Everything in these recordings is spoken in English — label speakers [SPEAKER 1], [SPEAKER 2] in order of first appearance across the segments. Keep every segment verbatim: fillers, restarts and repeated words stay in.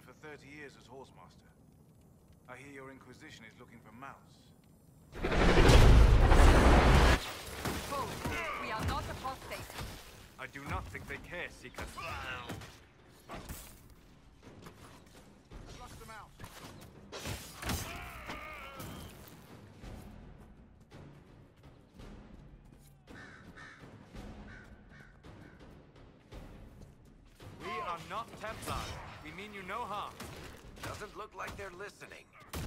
[SPEAKER 1] spent for thirty years as Horsemaster. I hear your Inquisition is looking for Mouse.
[SPEAKER 2] Oh, we are not apostate.
[SPEAKER 3] I do not think they care, Seeker.
[SPEAKER 1] Flush them out.
[SPEAKER 3] We are not Templars. We mean you no harm.
[SPEAKER 4] Doesn't look like they're listening.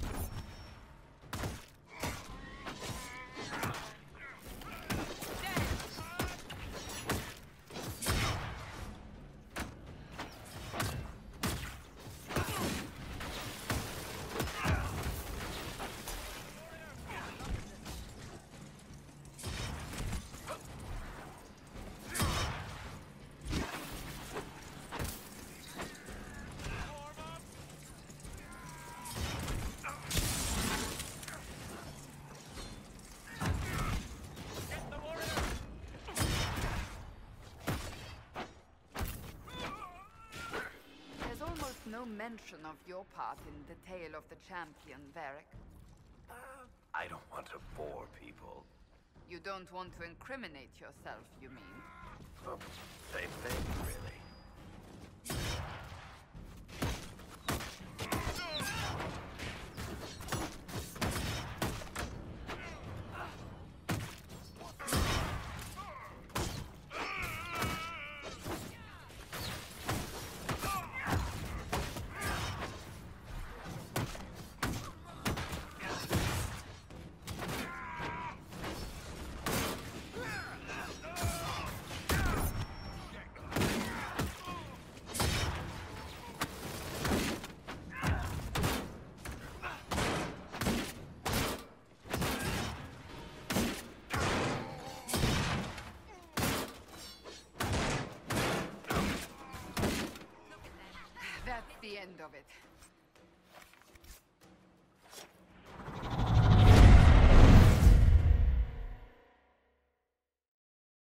[SPEAKER 2] No mention of your part in the tale of the champion, Varric.
[SPEAKER 4] Uh, I don't want to bore people.
[SPEAKER 2] You don't want to incriminate yourself, you mean?
[SPEAKER 4] Oh, same thing, really.
[SPEAKER 2] That's the end of it.